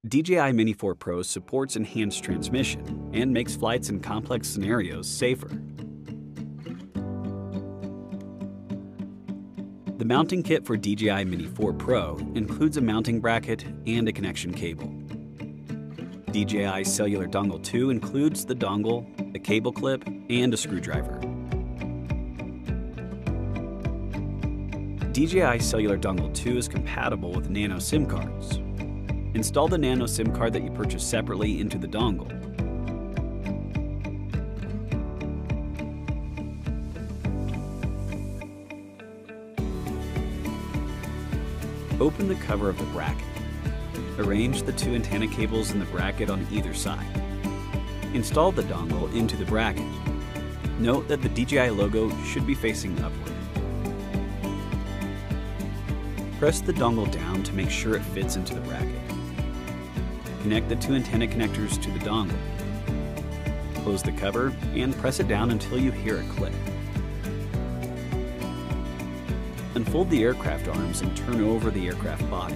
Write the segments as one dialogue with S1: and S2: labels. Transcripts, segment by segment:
S1: DJI Mini 4 Pro supports enhanced transmission and makes flights in complex scenarios safer. The mounting kit for DJI Mini 4 Pro includes a mounting bracket and a connection cable. DJI Cellular Dongle 2 includes the dongle, a cable clip, and a screwdriver. DJI Cellular Dongle 2 is compatible with nano SIM cards. Install the nano SIM card that you purchase separately into the dongle. Open the cover of the bracket. Arrange the two antenna cables in the bracket on either side. Install the dongle into the bracket. Note that the DJI logo should be facing upward. Press the dongle down to make sure it fits into the bracket. Connect the two antenna connectors to the dongle. Close the cover and press it down until you hear it click. Unfold the aircraft arms and turn over the aircraft body.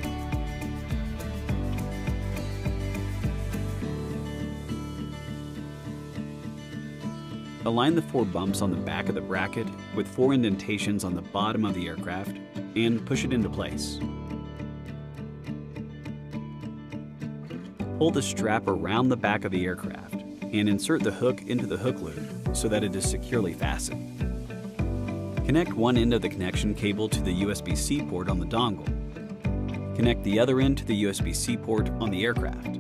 S1: Align the 4 bumps on the back of the bracket with 4 indentations on the bottom of the aircraft and push it into place. Pull the strap around the back of the aircraft and insert the hook into the hook loop so that it is securely fastened. Connect one end of the connection cable to the USB-C port on the dongle. Connect the other end to the USB-C port on the aircraft.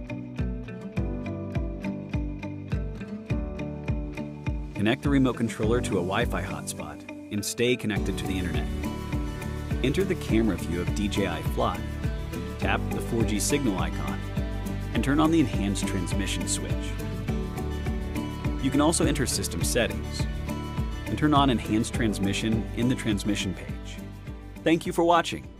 S1: Connect the remote controller to a Wi-Fi hotspot and stay connected to the internet. Enter the camera view of DJI Fly. Tap the 4G signal icon and turn on the enhanced transmission switch. You can also enter system settings and turn on enhanced transmission in the transmission page. Thank you for watching.